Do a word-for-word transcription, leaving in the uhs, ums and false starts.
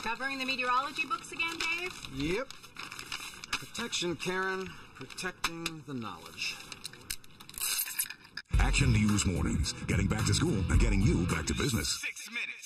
Covering the meteorology books again, Dave? Yep. Protection, Karen. Protecting the knowledge. Action News Mornings. Getting back to school and getting you back to business. Six minutes.